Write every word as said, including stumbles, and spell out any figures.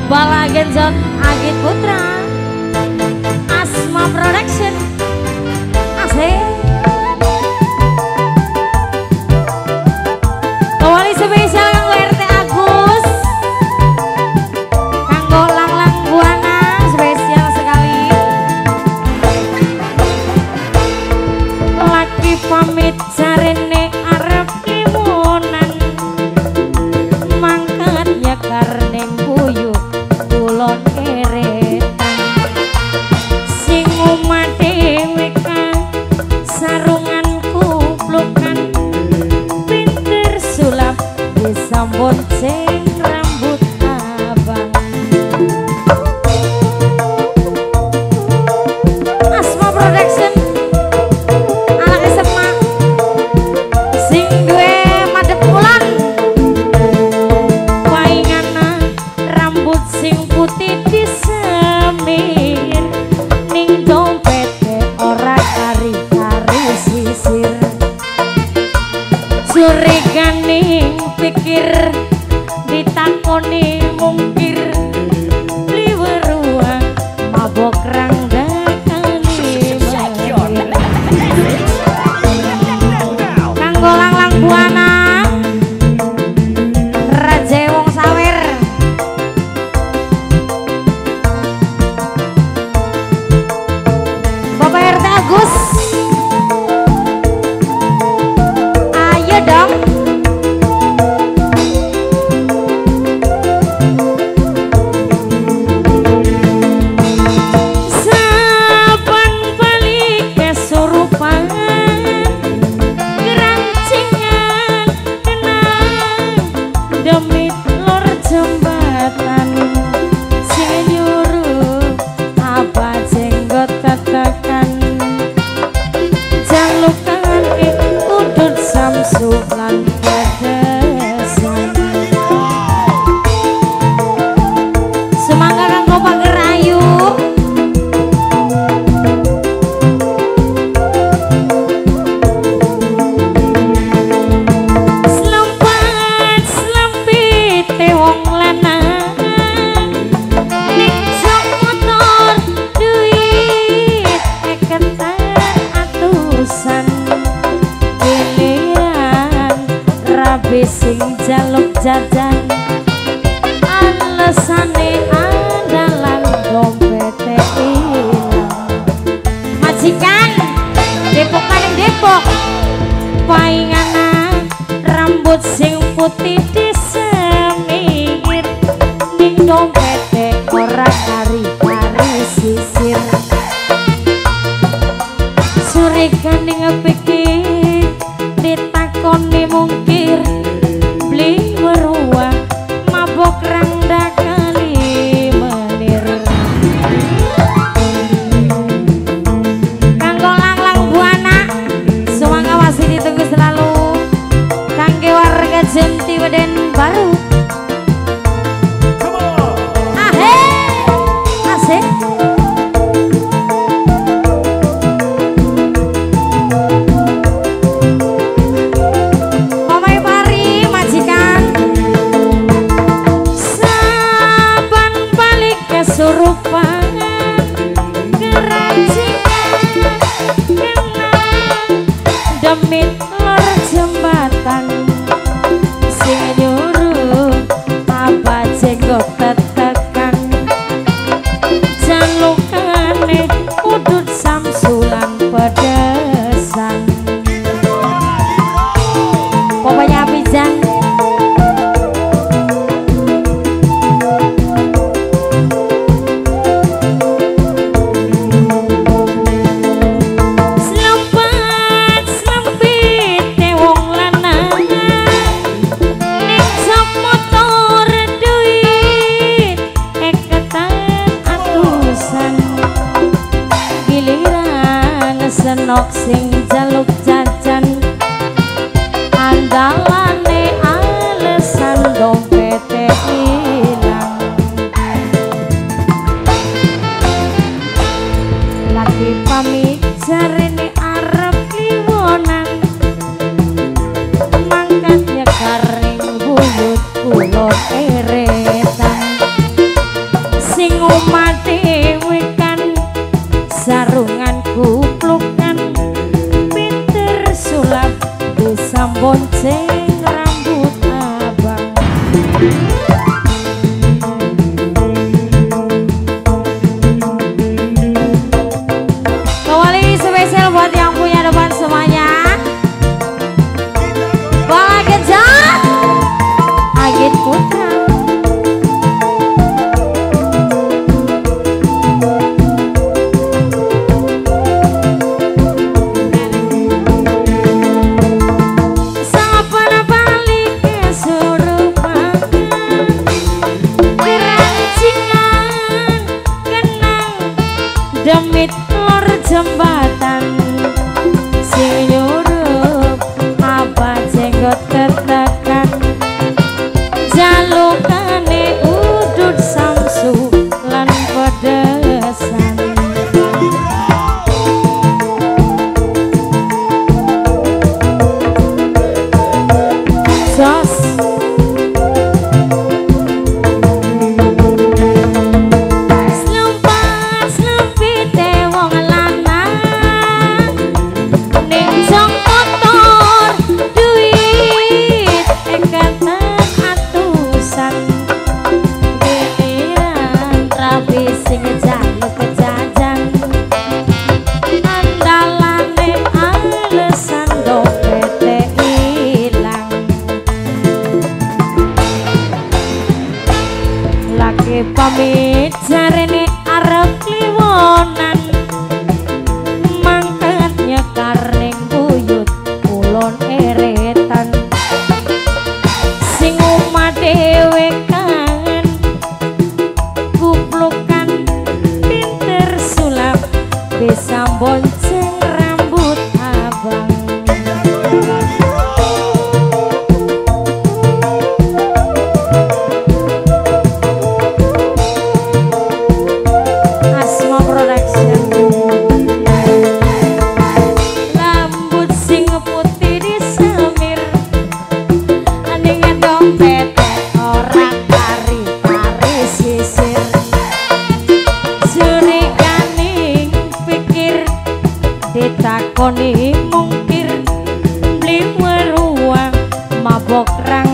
Balagenson Agit Putra Asma Production asik kawali spesial kanggo R T Agus kanggo lang-lang buana spesial sekali lagi pamit jarene arep limunan mangkat ya karne buyu kulon keretan sing omah dhewe kang sarungan kuplukan pinter sulap disambut sing rambut abang Asma Production anak S M A sing duwe madhep kulon paingana rambut sing putih disemir ning dompete ora kari-kari sisir curiganing pikir ditakoni mungkir liweruang mabok rangdakani kanggo lang-lang buana Raja Wong Sawer Bapak R T Agus ayo dong saban balik kesurupan gerancingan kenang demi lor jembatan sing nyuruh apa jenggot tetekan jalukan eh udut samsulan pedesan semangka kanggo pager ayu Slempat slempite wong lanang ning jok motor duit eketan atusan giliran rabi sing jaluk jajan alesane andalan dompete ilang majikan Depok paling Depok paingana rambut sing putih disemir ning dompete ora kari-kari sisir surigane ngepikir ditakoni mungkir beli weruang mabok rangda kali menir kanggo lang-lang buana semoga masih ditunggu selalu kangge warga Jenti Weden Baru ahe asik Omai pari majikan saban balik kesurupan gerancingan kenang demi lor jembatan sing nyuruh apa jenggot tetekan jalukane udut samsulan pedesan pokoknya pijan Slempat slempite wong lanang ning jok motor duit eketan atusan giliran senok sing jaluk jajan andalane alesan dompete ilang lagi pamit jarene arep liwonan mangkat ya karing buyut kulon eretan bisa bonceng rambut abang. Kembali spesial buat yang punya depan semuanya. Bola kejar Agit Putra. Demit lor jembatan sing nyurup apa jenggot ketekan jalukane udut samsu lan pedesan. Sos sing jaluk kejajan andalane alesan dompete ilang lagi pamit jarene arep kliwonan mangkat nyekar ning buyut kulon eretan sing omah dhewe kangen kuplukan bisa bonceng rambut abang. Asma Production. Rambut sing putih disemir aning dompet ora kari-kari sisir ditakoni mungkir beli weruang mabok rang